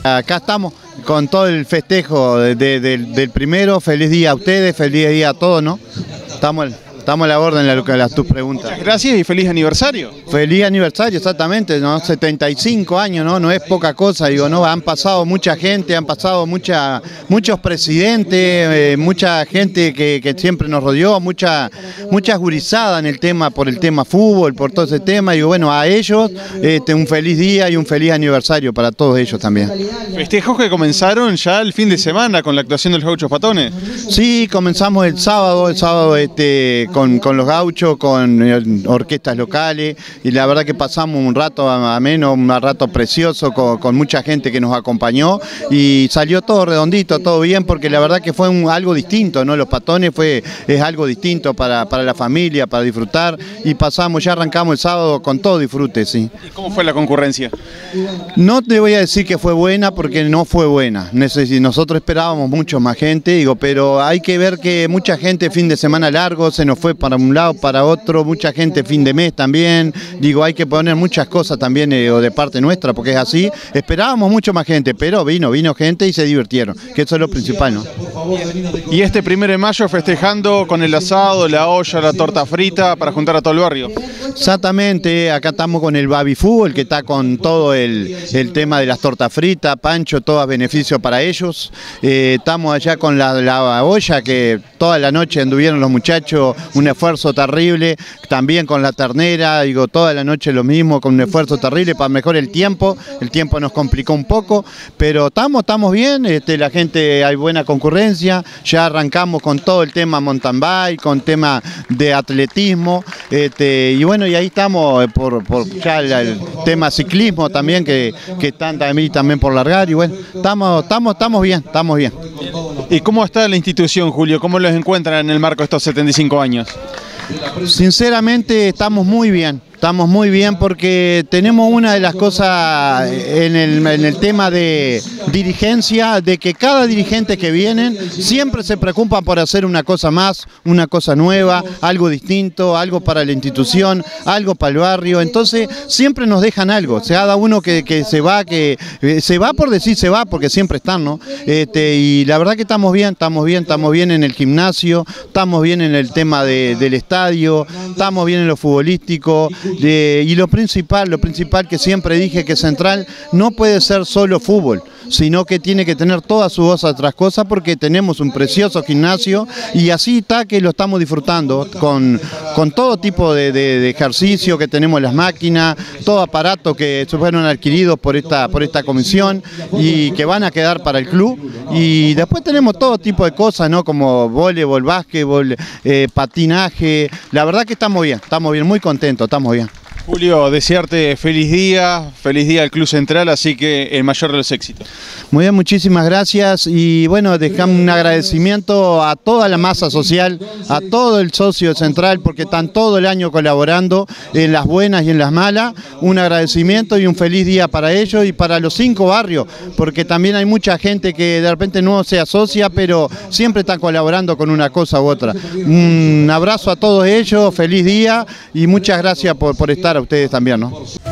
Acá estamos con todo el festejo del primero. Feliz día a ustedes, feliz día a todos, ¿no? Estamos a la orden de tus preguntas. Muchas gracias y feliz aniversario. Feliz aniversario, exactamente, ¿no? 75 años, ¿no? No es poca cosa, digo, ¿no? Han pasado mucha gente, han pasado muchos presidentes, mucha gente que siempre nos rodeó, mucha gurizada en el tema, por el tema fútbol, por todo ese tema. Digo, bueno, a ellos un feliz día y un feliz aniversario para todos ellos también. Festejos que comenzaron ya el fin de semana con la actuación de los Gauchos Patones. Sí, comenzamos el sábado con los gauchos, con orquestas locales, y la verdad que pasamos un rato ameno, un rato precioso con mucha gente que nos acompañó y salió todo redondito, todo bien, porque la verdad que fue algo distinto, ¿no? Los Patones es algo distinto para la familia, para disfrutar, y ya arrancamos el sábado con todo disfrute, sí. ¿Y cómo fue la concurrencia? No te voy a decir que fue buena porque no fue buena. Nosotros esperábamos mucho más gente, digo, pero hay que ver que mucha gente fin de semana largo se nos fue para un lado, para otro, mucha gente fin de mes también, digo, hay que poner muchas cosas también de parte nuestra, porque es así. Esperábamos mucho más gente, pero vino gente y se divirtieron, que eso es lo principal, ¿no? Y este 1 de mayo festejando con el asado, la olla, la torta frita para juntar a todo el barrio. Exactamente, acá estamos con el Baby Fútbol, que está con todo el tema de las tortas fritas, pancho, todo a beneficio para ellos. Estamos allá con la olla, que toda la noche anduvieron los muchachos, un esfuerzo terrible, también con la ternera, digo, toda la noche lo mismo, con un esfuerzo terrible para mejorar el tiempo nos complicó un poco, pero estamos bien, la gente, hay buena concurrencia, ya arrancamos con todo el tema mountain bike, con tema de atletismo, y bueno, y ahí estamos por ya el tema ciclismo también, que están también por largar, y bueno, estamos bien. ¿Y cómo está la institución, Julio? ¿Cómo los encuentran en el marco de estos 75 años? Sinceramente estamos muy bien porque tenemos una de las cosas en el tema de dirigencia, de que cada dirigente que vienen siempre se preocupan por hacer una cosa más, una cosa nueva, algo distinto, algo para la institución, algo para el barrio, entonces siempre nos dejan algo, o sea, da uno que se va por decir se va, porque siempre están, ¿no? Y la verdad que estamos bien en el gimnasio, estamos bien en el tema del estadio, estamos bien en lo futbolístico, y lo principal que siempre dije, que Central no puede ser solo fútbol, sino que tiene que tener todas sus otras cosas, porque tenemos un precioso gimnasio y así está que lo estamos disfrutando con todo tipo de ejercicio que tenemos, las máquinas, todo aparato que se fueron adquiridos por esta comisión y que van a quedar para el club, y después tenemos todo tipo de cosas, ¿no? Como voleibol, básquetbol, patinaje. La verdad que estamos bien, muy contentos, estamos bien. Julio, desearte feliz día al Club Central, así que el mayor de los éxitos. Muy bien, muchísimas gracias, y bueno, dejamos un agradecimiento a toda la masa social, a todo el socio Central, porque están todo el año colaborando en las buenas y en las malas. Un agradecimiento y un feliz día para ellos y para los 5 barrios, porque también hay mucha gente que de repente no se asocia, pero siempre están colaborando con una cosa u otra. Un abrazo a todos ellos, feliz día y muchas gracias por estar a ustedes también, ¿no?